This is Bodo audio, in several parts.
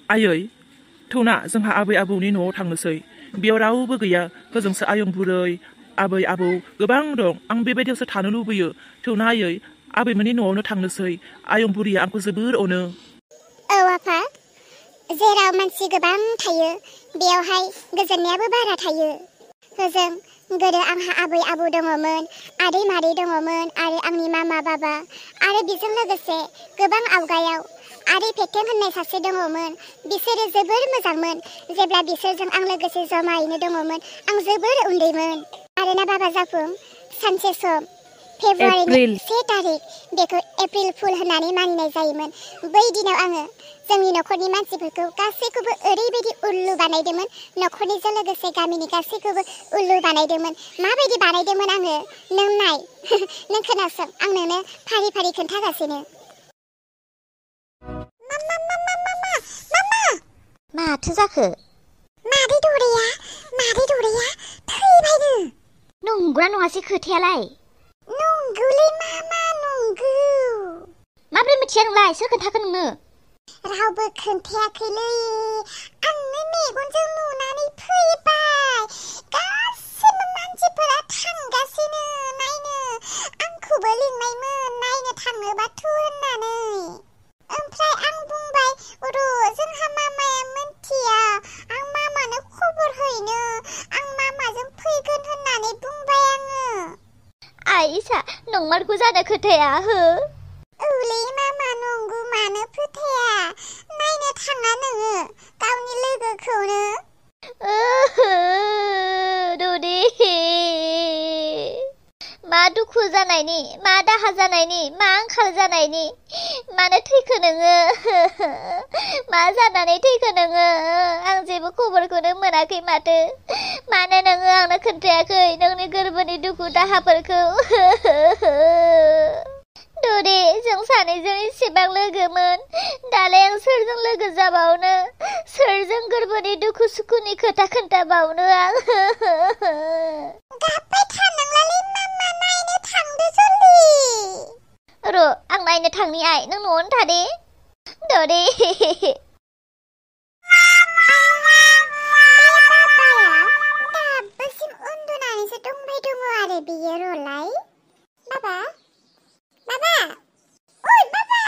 आयै थौना जोंहा आबै आबौनि न'आव थांनोसै बेयाव रावबो गैया होजोंसो आयं बुरै आबै आबौ गोबां दं आं बेबायदियावसो थानो लुबैयो थौना आयै आबैमोननि न'आवनो थांनोसै आयं बुरैया आंखौ जोबोर अनो औ आफा जेराव मानसि गोबां थायो बेयावहाय गोजोननायाबो बारा थायो होजों गोदो आंहा आबै आबौ दङमोन आदै मादै दङमोन आरो आंनि मामा बाबा आरो बेजों लोगोसे गोबां आवगायाव आदै फेथें होननाय सासे दङमोन बिसोरो जोबोर मोजांमोन जेब्ला बिसोरजों आं लोगोसे जमायैनो दङमोन आं जोबोर उन्दैमोन आरोना बाबा जाफुं सानसे सम फेब्रुवारिनि 1 तारिख बेखौ एप्रिल फुल होननानै मानिनाय जायोमोन बै दिनाव आङो जोंनि न'खरनि मानसिफोरखौ गासैखौबो ओरैबायदि उल्लु बानायदोंमोन न'खरनिजों लोगोसे गामिनि गासैखौबो उल्लु बानायदोंमोन माबायदि बानायदोंमोन आङो नों नाय नों खोनासं आं नोंनो फारि फारि खोन्थागासिनो माथो जाखो मादै दरेया थैबायनो नंगौना नङासै खोथायालाय नंगौलै मामा नंगौ माब्रै मिथिया नोंलाय सोर खोन्थाखो नोंनो रावबो खोन्थायाखैलै आंनो मेगनजों नुनानै फैबाय गासैबो मानसिफोरा थांगासिनो नायनो आंखौबो लिंनायमोन नायनो थाङोबाथ' होननानै ओमफ्राय आं बुंबाय र' जोंहा मामाया मोनथिया आं मामानो खबर हैनो आं मामाजों फैगोन होननानै बुंबाय आङो आइसा नंमारगौ जानो खोथाया हो औलै मामा नंगौ मानो फोथाया नायनो थाङा नोङो गावनि लोगोखौनो ददे मा दुखु जानायनि मा दाहा जानायनि मा आंखाल जानायनि मानो थैखो नोङो मा जानानै थैखो नोङो आं जेबो खबरखौनो मोनाखै माथो मानो नोङो आंनो खोन्थायाखै नोंनि गोरबोनि दुखु दाहाफोरखौ ददे जों सानैजों एसेबां लोगोमोन दालाय आं सोरजों लोगो जाबावनो सोरजों गोरबोनि दुखु सुखुनि खोथा खोन्थाबावनो आं गाबबाय थानांलालै मामा नायनो थांदो जल्दि र' आं नायनो थांनि आइ नों न'आवनो थादे ददे दाबोसिम उन्दुनानैसो दंबाय दङ आरो बियो र'लाय बाबा ओइ बाबा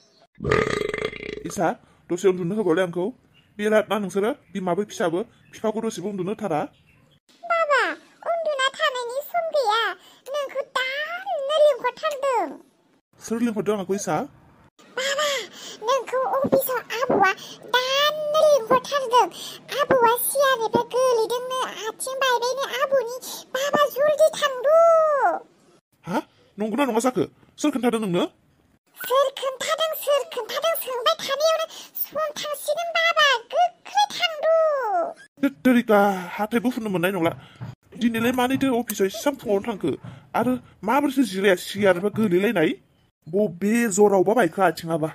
इसा दसे उन्दुनो होबावलाय आंखौ बिराद ना नोंसोरो बिमाबो फिसाबो बिफाखौ दसेबो उन्दुनो थारा बाबा उन्दुना थानायनि सम गैया नोंखौ दानो लिंहरथारदों सोर लिंहरदों आंखौ इसा बाबा नोंखौ अफिसाव आबौआ दानो लिंहरथारदों आबौआ सियारनिफ्राय गोलैदोंनो आथिं बायबायनो आबौनि बाबा जल्दि थांदो हा नंगौना नङा जाखो सोर खोन्थादों नोंनो सोर खोन्थादों सोंबाय थानायावनो सम थांसिगोन बाबा गोख्रै थांदो तरिका हाथायबो फुनो मोननाय नंला दिनैलाय मानैथो अफिसाव एसेबां फुङावनो थांखो आरो माबोरैसो जिराया सियारनिफ्राय गोलैलायनाय बबे जरावबा बायखो आथिङाबा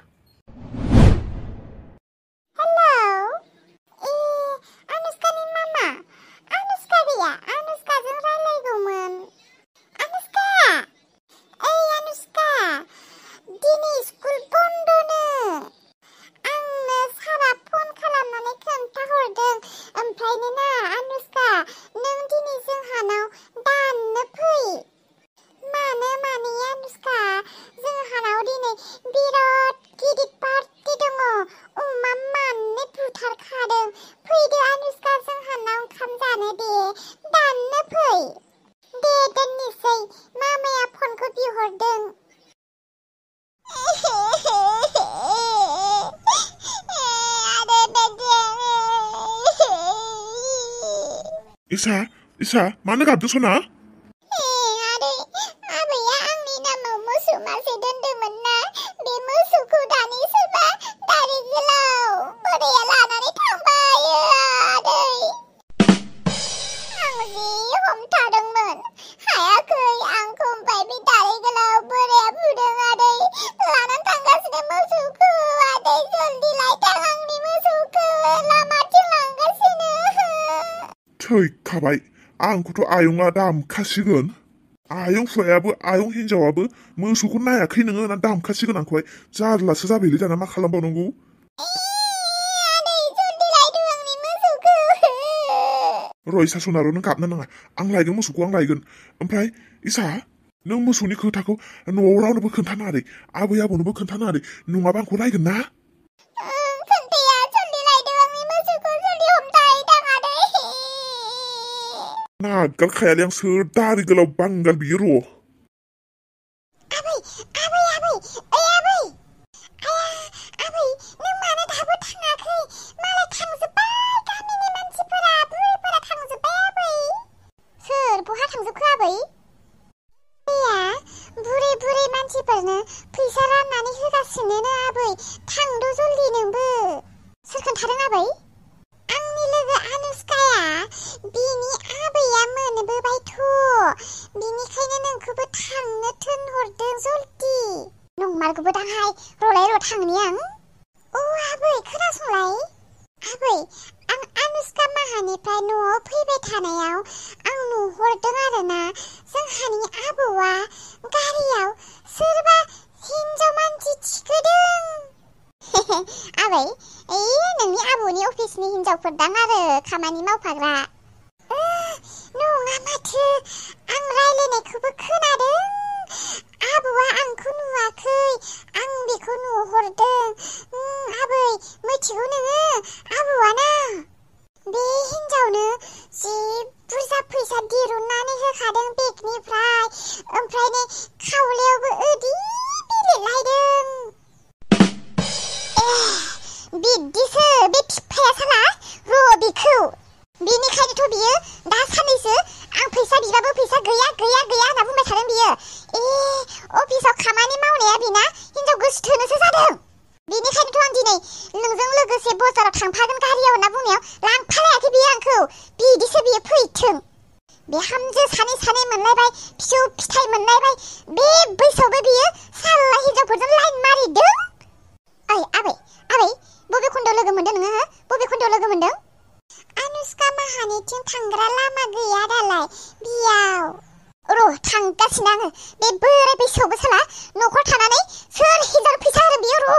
हेलौ अनुष्कानि मामा अनुष्का गैया अनुष्काजों रायलायगौमोन अनुष्का अनुष्का दिनै स्कुल बन्दनो आंनो सारा फन खालामनानै खोन्थाहरदों ओमफ्रायनो ना अनुष्का नों दिनै जोंहानाव दाननो फै मानो माने अनुष्का जोंहानाव दिनै बिराद गिदिर पार्टि दङ अमा माननै बुथारखादों फैदो अनुष्का जोंहानाव ओंखाम जानो दे दाननो फै दे दोननोसै मामाया फनखौ बिहरदों इसा मानो गाबदों सना आबैया आंनि नामाव मोसौ मासे दोनदोंमोन ना बे मोसौखौ दानि सोरबा दारि गोलाव बोराया लानानै थांबाय आदै आं जि हमथादोंमोन हायाखै आंखौ ओमफ्राय बे दारि गोलाव बोराया बुदों आदै लानानै थांगासिनो मोसौखौ आदै जल्दि लायथां आंनि मोसौखौ लामाथिं लांगासिनो थैखाबाय आंखौथ' आयंआ दामखासिगोन आयं फुवायाबो आयं हिनजावाबो मोसौखौ नायाखै नोङो ना दामखासिगोन आंखौहाय जारलासो जाबायलै दाना मा खालामबावनांगौ आदै र' इसा सनार' नों गाबनो नाङा आं लायगोन मोसौखौ आं लायगोन ओमफ्राय इसा नों मोसौनि खोथाखौ न'आव रावनोबो खोन्थानाङा दे आबै आबौनोबो खोन्थानाङा दे नङाबा आंखौ रायगोन ना खोन्थाया जल्दि लायदो आंनि मोसौखौ जल्दि हमथाय दाङादै नागारखायालै आं सोर दारि गोलाव बांगाल बियो र' आबै ओइ आबै आबै नों मानो दाबो थाङाखै मालाय थांजोब्बाय गामिनि मानसिफोरा बुरैफोरा थांजोब्बाय आबै सोर बहा थांजोबखो आबै बुरै मानसिफोरनो फैसा राननानै होगासिनो आबै थांद' जल्दि नोंबो सोर खोन्थादों आबै आंनि लोगो आनुष्काया बिनि आबैया मोनबोबायथ' बिनिखायनो नोंखौबो थांनो थोनहरदों जल्दि नंमारगौबो दांहाय र'लाय र' थांनि आं आबै खोनासंलाय आबै आं आनुष्का माहानिफ्राय न'आव फैबाय थानायाव आं नुहरदों आरोना जोंहानि आबौआ गारियाव सोरबा हिन्जाव मानसि थिखोदों आबै नोंनि आबौनि अफिसनि हिन्जावफोर दां आरो खामानि मावफाग्रा नङा माथो आं रायलायनायखौबो खोनादों आबौआ आंखौ नुवाखै आं बेखौ नुहरदों आबै मिथिगौ नोङो आबौआ ना बे हिन्जावनो जि बुरजा फैसा दिरुननानै होखादों बेगनिफ्राय ओमफ्राय नै खावलायावबो ओदि बिलिरलायदों बिदिसो बे फिफाया साला र' बिखौ बिनिखायनोथ' बियो दा साननैसो आं फैसा बिबाबो फैसा गैया होनना बुंबाय थादों बियो अफिसाव खामानि मावनाया बिना हिन्जाव गोसथोनोसो जादों बिनिखायनोथ' आं दिनै नोंजों लोगोसे बाजाराव थांफागोन गारियाव होनना बुंनायाव लांफालायाखै बियो आंखौ बिदिसो बियो फैथों बे हामजो सानै मोनलायबाय फिसौ फिथाइ मोनलायबाय बे बैसोआवबो बियो साला हिन्जावफोरजों लाइन मारिदों आबै बबे खन्दआव लोगो मोनदों नोङो बबे खन्दआव लोगो मोनदों आनुष्का माहानिथिं थांग्रा लामा गैया दालाय बियाव र' थांगासिनो आङो बे बोराय बैसोआवबो साला न'खर थानानै सोर हिन्जाव फैसा होदों बियो र'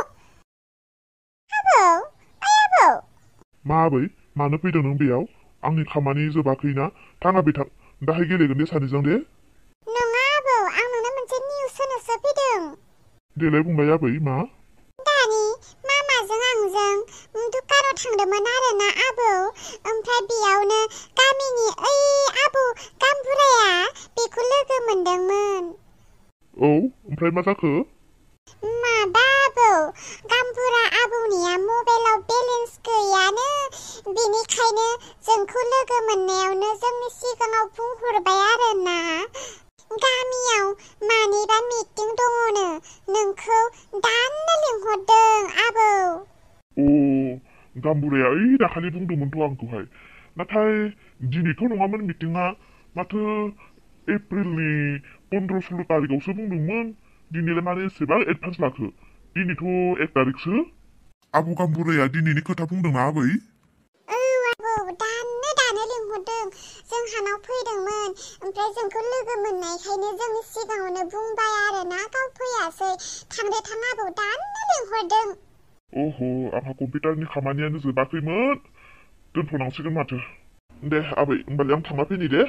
आबौ मा आबै मानो फैदों नों बेयाव आंनि खामानि जोबाखैना थाङाबे थां दाहाय गेलेगोन दे सानैजों दे नङा आबौ आं नोंनो मोनसे निउस होनोसो फैदों देलाय बुंलाय आबै मा दानि मामाजों आंजों दुकानाव थांदोंमोन आरोना आबौ ओमफ्राय बेयावनो गामिनि आबौ गामबुराया बेखौ लोगो मोनदोंमोन ओमफ्राय मा जाखो माबा आबौ गामबुरा आबौनिया मबाइलाव बेलेन्स गैयानो बिनिखायनो जोंखौ लोगो मोननायावनो जोंनि सिगाङाव बुंहरबाय आरोना गामियाव मानिबा मिटिं दङनो नोंखौ दाननो लिंहरदों आबौ गामबुराया दाखालि बुंदोंमोनथ' आंखौहाय नाथाय दिनैथ' नङामोन मिटिङा माथो एप्रिलनि 15-16 तारिखआवसो बुंदोंमोन दिनैलाय मानो एसेबां एडभान्स लाखो दिनैथ' 1 तारिखसो आबौ गामबुराया दिनैनि खोथा बुंदोंना आबै आबौ दानो लिंहरदों जोंहानाव फैदोंमोन ओमफ्राय जोंखौ लोगो मोननायखायनो जोंनि सिगाङावनो बुंबाय आरोना गाव फैयासै थांदो थां आबौ दानो लिंहरदों आंहा कम्पिउटारनि खामानियानो जोबाखैमोन दोनथ'नांसिगोन माथो दे आबै होमबालाय आं थांना फैनि दे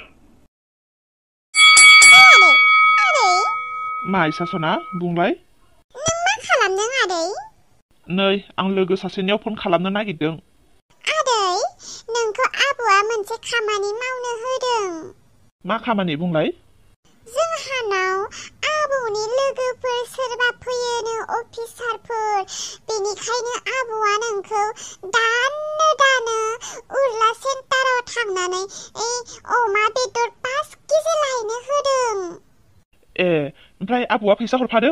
मा इसा सना बुंलाय नों मा खालामदों आदै नै आं लोगो सासेनियाव फन खालामनो नागिरदों आदै नोंखौ आबौआ मोनसे खामानि मावनो होदों मा खामानि बुंलाय जोंहानाव आबौनि लोगोफोर सोरबा फैयोनो अफिसारफोर बेनिखायनो आबौआ नोंखौ दानो उर्ला सेन्टाराव थांनानै अमा बेदर 5 केजि लायनो होदों ओमफ्राय आबौआ फैसा हरफादों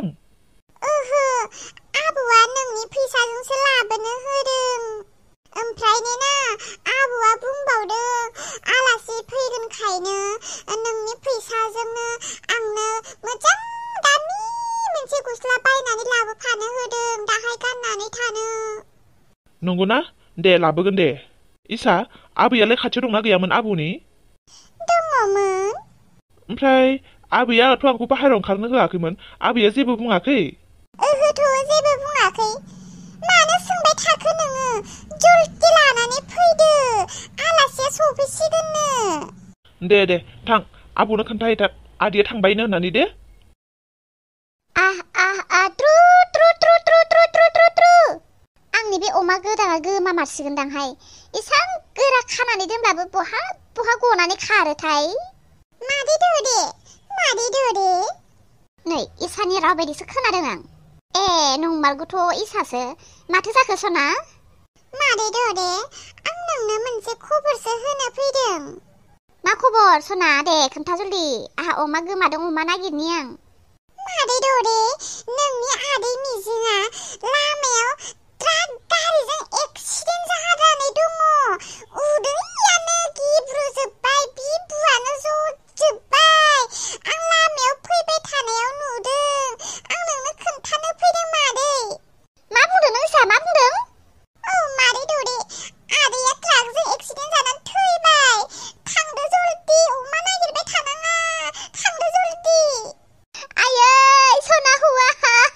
आबौआ नोंनि फैसाजोंसो लाबोनो होदों ओमफ्रायनो ना आबौआ बुंबावदों आलासि फैगोनखायनो नोंनि फैसाजोंनो आंनो मोजां दामि मोनसे गस्ला बायनानै लाबोफानो होदों दाहाय गाननानै थानो नंगौना दे लाबोगोन दे इसा आबैयालाय खाथियाव दंना गैयामोन आबौनि दङमोन ओमफ्राय आबैयाथ' आंखौ बाहेरायाव ओंखारनो होआखैमोन आबैया जेबो बुङाखै ओहोथ' जेबो बुङाखै मानो सोंबाय थाखो नोङो जल्दि लानानै फैदो आलासिया आदैया सफैसिगोननो। दे थां आबौनो खोन्थाहैथार आदैया थांबायनो होननानै दे। ट्रु ट्रु ट्रु ट्रु ट्रु ट्रु ट्रु ट्रु। आंनि बे अमा गोदाना गोमामारसिगोनदांहाय। इसां गोरा खानानै दोनब्लाबो बहा गनानै खारोथाय। मादै दौरे नै इसानि राव बायदिसो खोनादों आं। ए नंमारगौथ' इसासो। माथो जाखो सना? मादै दौरे आं नोंनो मोनसे खबरसो होनो फैदों। मा खबर सना? दे खोन्था जल्दि। आहा अमा गोमादों, अमा नागिरनि आं। मादै दौरे नोंनि आदै मिजिङा लामायाव ट्राक गारिजों एक्सिडेन्ट जानानै दङ। उदैयानो गिब्रुजोब्बाय, बिबुआनो जजोब्बाय। आं लामायाव फैबाय थानायाव नुदों। आं नोंनो खोन्थानो फैदों मादै। मा बुंदों नों इसा? मा बुंदों? औ मादै दौरे आदैया ट्राकजों एक्सिडेन्ट जानानै थैबाय। थांदो जल्दि, अमा नागिरबाय थानाङा। थांदो जल्दि। आयै सना हुआ।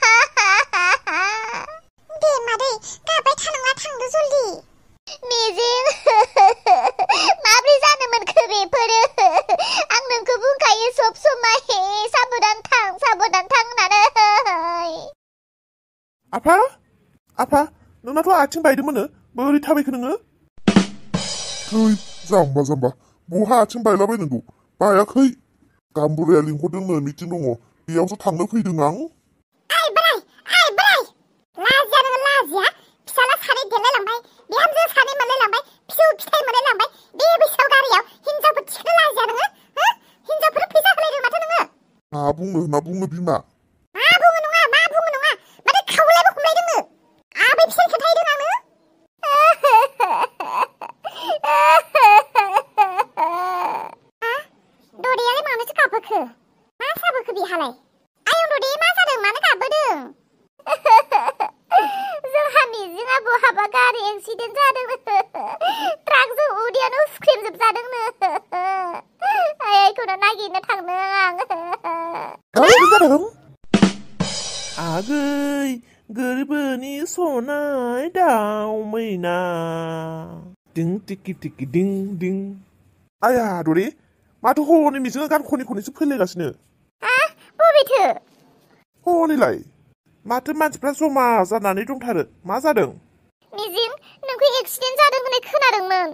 दे मादै गाबबाय थानाङा, थांदो जल्दि। मिजिं माब्रै जानो मोनखो बेफोरो? आं नोंखौ बुंखायो सब समाय साबधान थां होननानै। आफा नोंनाथ' आथिं बायदोंमोननो, बोरै थाबायखो नोङो? थै जाम्बा बहा आथिं बायलाबायनांगौ, बायाखै। गामबुराया लिंहरदोंनो, मिटिं दङ, बेयावसो थांनो फैदों आं। आइ बोराय लाजिया नोङो लाजिया। फिसाला सानै देलायलांबाय, बिहामजो सानै मोनलायलांबाय, फिसौ फिथाइ मोनलायलांबाय। बे बैसोआव गारियाव हिनजावफोर थिखोनो लाजिया नोङो? हिनजावफोर फैसा होलायदों माथो नोङो? मा बुङो बिमा? मा बुङो नङा माथो खावलायबो हमलायदोंनो। आबै फिसाय खोन्थाहैदों आंनो। दौरियालाय मानोथो गाबहोखो? मा जाबोखो बिहालाय? आयं दौरि मा जादों, मानो गाबबोदों? जोंहा मिजिङा बहाबा गारि एक्सिडेन्ट जादोंनो। ट्राकजों उदैयानो हुख्रेमजोबजादोंनो। आइखौनो नागिरनो थांदों आं। आगै गोरबोनि सनाय दाउ मैना दिं टिकि टिकि दिं दिं। आया दौरि माथो हनै मिजिङा गान खनैसो फैलायगासिनो। बबेथो? हनैलाय माथो मानसिफ्रा जमा जानानै दंथारो, मा जादों? मिजिं नोंखौ एक्सिडेन्ट जादों होननाय खोनादोंमोन।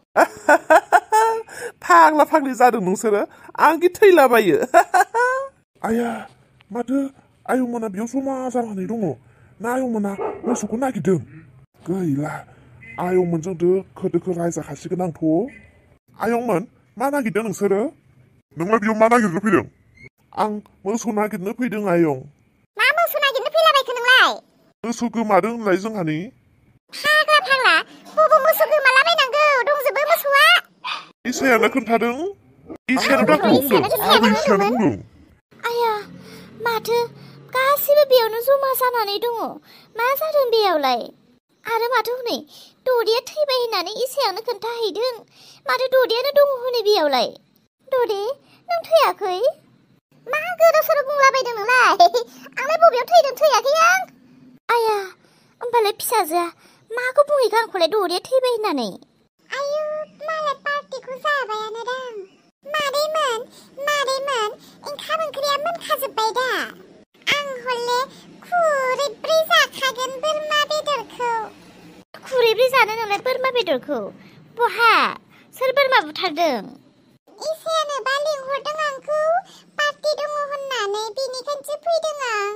फाग्ला फाग्लि जादों नोंसोरो, आंगि थैलाबायो। आया माथो आयंमोना बेयाव जमा जानानै दङ ना आयंमोना मोसौखौ नागिरदों? गैला आयंमोनजों दोखो रायजाखासिगोन आंथ'। आयंमोन मा नागिरदों नोंसोरो? नोंलाय बेयाव मा नागिरनो फैदों? आं मोसौ नागिरनो फैदों आयं। मा मोसौ नागिरनो फैलाबायखो नोंलाय? मोसौ गोमादों होनलाय जोंहानि। फाग्ला बबाव मोसौ गोमालाबायनांगौ, दंजोबो मोसौआ। इसायानो खोन्थादों, इसायानो दाखौ बुंदों। आबै इसायानो बुंदों। आया माथो गासिबो बेयावनो जमा जानानै दङ। मा जादों बेयावलाय? आरो माथो हनै दौरिया थैबाय होननानै इसायानो खोन्थाहैदों। माथो दौरियानो दङ हनै बेयावलाय। दौरि नों थैयाखै? मा गोदाव सोराव बुंलाबायदों नोंलाय? आंलाय बबेयाव थैदों, थैयाखै आं। आया होमबालाय फिसाजोआ माखौ बुंहैखो आंखौलाय दौरिया थैबाय होननानै? आयु मालाय पार्टिखौ जाबायानो दां। मादैमोन ओंखाम ओंख्रिया मोनखाजोब्बाय दा? आं हले खुरैब्रै जाखागोन बोरमा बेदरखौ। खुरैब्रै जानो नोंलाय बोरमा बेदरखौ? बहा? सोर बोरमा बुथारदों? इसायानोबा लिंहरदों आंखौ, पार्टि दङ होननानै, बेनिखायनोसो फैदों आं।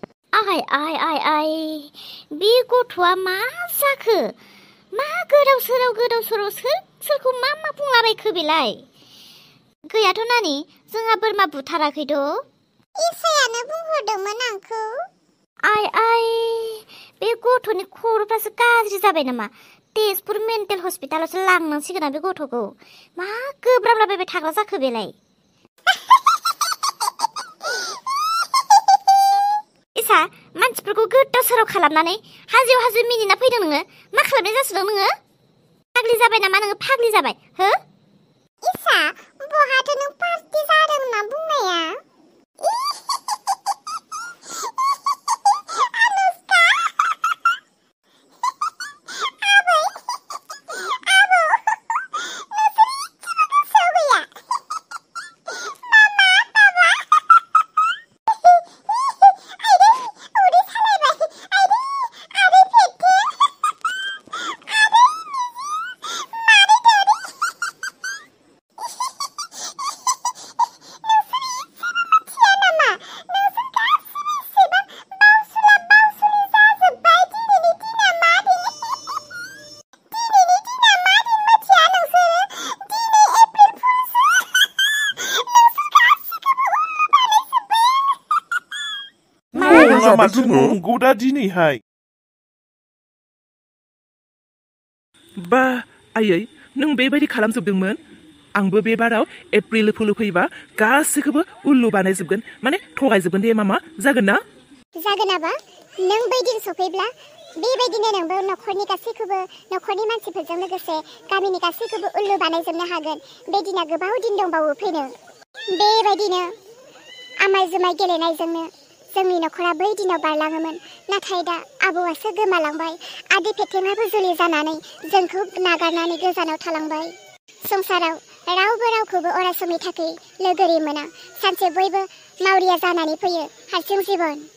आइ बे गथ'आ मा जाखो? मा गोदाव सोराव सोरखौ मा बुंलाबायखो बेलाय? गैयाथ' नानि, जोंहा बोरमा बुथाराखैथ'। इसायानो बुंहरदोंमोन आंखौ। आइ बे गथ'नि खर'फ्रासो गाज्रि जाबाय नामा? तेजपुर मेन्टेल हस्पिटालावसो लांनांसिगोन बे गथ'खौ। मा गोब्राबलाबायबाय थाग्रा जाखो बेलाय? इसा मानसिफोरखौ गोदाव सोराव खालामनानै हाजो मिनिना फैदों नोङो? मा खालामनाय जासोदों नोङो? फाग्लि जाबाय नामा नोङो? फाग्लि जाबाय हो? इसा बहाथो नों पार्टि जादों होनना बुंनाया? जाबाय माथो जोङो नंगौ दा दिनैहाय बा आयै नों बेबायदि खालामजोबदोंमोन आंबो बे बाराव एप्रिल फुल फैबा गासैखौबो उल्लु बानायजोबगोन माने थगायजोबगोन दे मामा जागोन ना जागोन आबा नों बै दिन सफैब्ला बेबायदिनो नोंबो न'खरनि गासैखौबो न'खरनि मानसिफोरजों लोगोसे गामिनि गासैखौबो उल्लु बानायजोबनो हागोन बे दिना गोबाव दिन दंबावो फैनो बेबायदिनो आमाय जुमाय गेलेनायजोंनो जोंनि न'खरा बै दिनाव बारलाङोमोन नाथाय दा आबौआसो गोमालांबाय आदै फेथेङाबो जुलि जानानै जोंखौ नागारनानै गोजानाव थालांबाय संसाराव रावबो रावखौबो अराय समनि थाखाय लोगोरि मोना सानसे बयबो मावरिया जानानै फैयो हारसिं जिबन